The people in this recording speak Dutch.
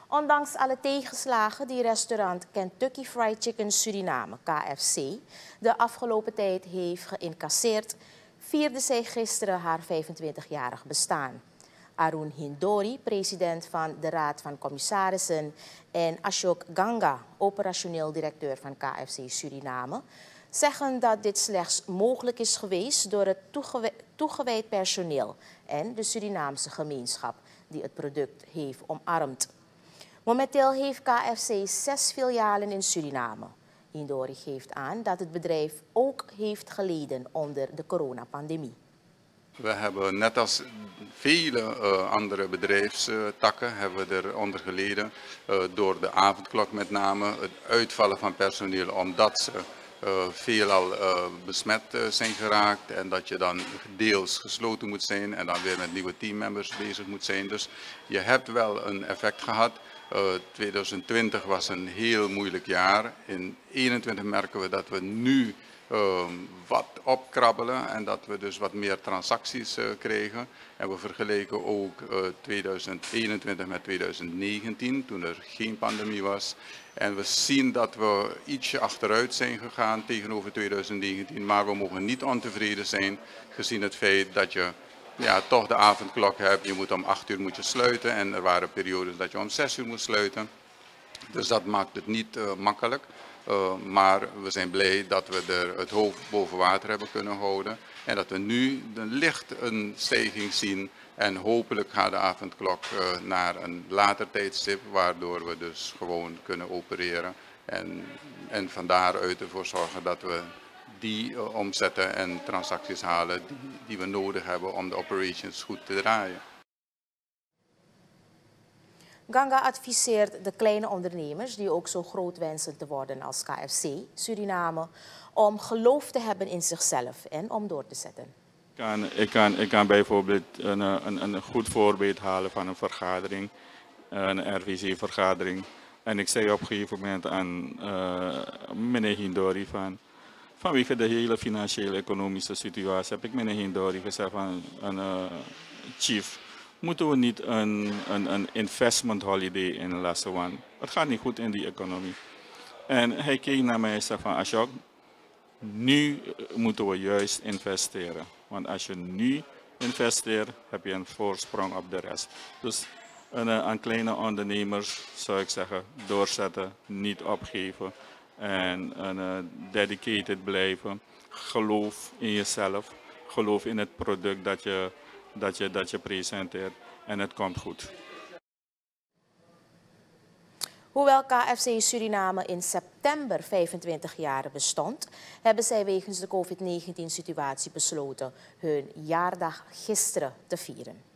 Ondanks alle tegenslagen die restaurant Kentucky Fried Chicken Suriname, KFC, de afgelopen tijd heeft geïncasseerd, vierde zij gisteren haar 25-jarig bestaan. Arun Hindori, president van de Raad van Commissarissen, en Ashok Ganga, operationeel directeur van KFC Suriname, zeggen dat dit slechts mogelijk is geweest door het toegewijd personeel en de Surinaamse gemeenschap die het product heeft omarmd. Momenteel heeft KFC 6 filialen in Suriname. Hindori geeft aan dat het bedrijf ook heeft geleden onder de coronapandemie. We hebben net als vele andere bedrijfstakken hebben we eronder geleden door de avondklok met name, het uitvallen van personeel omdat ze veelal besmet zijn geraakt en dat je dan deels gesloten moet zijn en dan weer met nieuwe teammembers bezig moet zijn. Dus je hebt wel een effect gehad. 2020 was een heel moeilijk jaar. In 2021 merken we dat we nu wat opkrabbelen en dat we dus wat meer transacties kregen. En we vergeleken ook 2021 met 2019, toen er geen pandemie was. En we zien dat we ietsje achteruit zijn gegaan tegenover 2019, maar we mogen niet ontevreden zijn gezien het feit dat je toch de avondklok hebt. Je moet om 8 uur sluiten en er waren periodes dat je om 6 uur moet sluiten. Dus dat maakt het niet makkelijk. Maar we zijn blij dat we er het hoofd boven water hebben kunnen houden. En dat we nu licht een stijging zien. En hopelijk gaat de avondklok naar een later tijdstip. Waardoor we dus gewoon kunnen opereren. En van daaruit ervoor zorgen dat we die omzetten en transacties halen die we nodig hebben om de operations goed te draaien. Ganga adviseert de kleine ondernemers die ook zo groot wensen te worden als KFC Suriname om geloof te hebben in zichzelf en om door te zetten. Ik kan bijvoorbeeld een goed voorbeeld halen van een vergadering, een RVC-vergadering. En ik zei op een gegeven moment aan meneer Hindori vanwege de hele financiële economische situatie heb ik meneer Hindori gezegd van chief, moeten we niet een investment holiday inlassen, want het gaat niet goed in die economie. En hij keek naar mij en zei van Ashok, nu moeten we juist investeren. Want als je nu investeert, heb je een voorsprong op de rest. Dus aan kleine ondernemers zou ik zeggen, doorzetten, niet opgeven. En dedicated blijven. Geloof in jezelf. Geloof in het product dat je presenteert. En het komt goed. Hoewel KFC Suriname in september 25 jaar bestond, hebben zij wegens de COVID-19-situatie besloten hun jaardag gisteren te vieren.